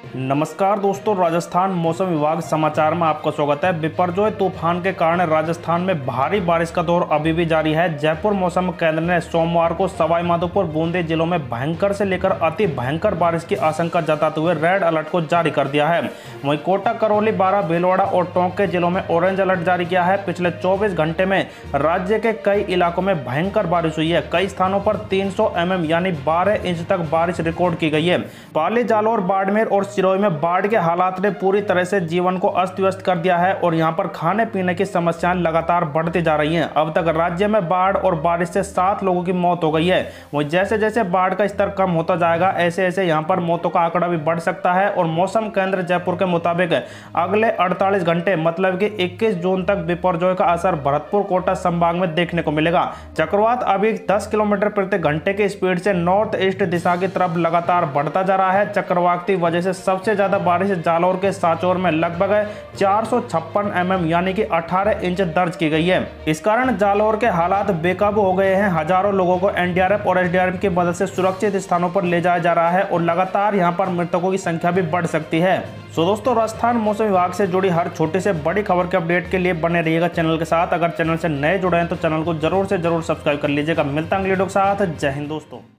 नमस्कार दोस्तों, राजस्थान मौसम विभाग समाचार में आपका स्वागत है। बिपरजॉय तूफान के कारण राजस्थान में भारी बारिश का दौर अभी भी जारी है। जयपुर मौसम केंद्र ने सोमवार को सवाई माधोपुर, बूंदी जिलों में भयंकर से लेकर अति भयंकर बारिश की आशंका जताते हुए रेड अलर्ट को जारी कर दिया है। वहीं कोटा, करौली, बारां, भीलवाड़ा और टोंक के जिलों में ऑरेंज अलर्ट जारी किया है। पिछले 24 घंटे में राज्य के कई इलाकों में भयंकर बारिश हुई है। कई स्थानों पर 300 mm यानी 12 इंच तक बारिश रिकॉर्ड की गई है। पाली, जालौर, बाड़मेर और सिरोही में बाढ़ के हालात ने पूरी तरह से जीवन को अस्त व्यस्त कर दिया है और यहां पर खाने पीने की समस्याएं लगातार बढ़ती जा रही हैं। अब तक राज्य में बाढ़ और बारिश से 7 लोगों की मौत हो गई है। वहीं जैसे जैसे बाढ़ का स्तर कम होता जाएगा, ऐसे ऐसे यहां पर मौतों का आंकड़ा भी बढ़ सकता है। और मौसम केंद्र जयपुर के मुताबिक अगले 48 घंटे मतलब कि 21 जून तक बिपरजॉय का असर भरतपुर, कोटा संभाग में देखने को मिलेगा। चक्रवात अभी 10 किलोमीटर प्रति घंटे की स्पीड से नॉर्थ ईस्ट दिशा की तरफ लगातार बढ़ता जा रहा है। चक्रवात की वजह से सबसे ज्यादा बारिश जालौर के सांचौर में लगभग 456 mm यानी कि 18 इंच दर्ज की गई है। इस कारण जालौर के हालात बेकाबू हो गए हैं। हजारों लोगों को एनडीआरएफ और एसडीआरएफ की मदद से सुरक्षित स्थानों पर ले जाया जा रहा है और लगातार यहां पर मृतकों की संख्या भी बढ़ सकती है। तो दोस्तों, राजस्थान मौसम विभाग से जुड़ी हर छोटी से बड़ी खबर के अपडेट के लिए बने रहिएगा चैनल के साथ। अगर चैनल से नए जुड़े हैं तो चैनल को जरूर से जरूर सब्सक्राइब कर लीजिएगा। मिलता है अगली वीडियो के साथ। जय हिंद दोस्तों।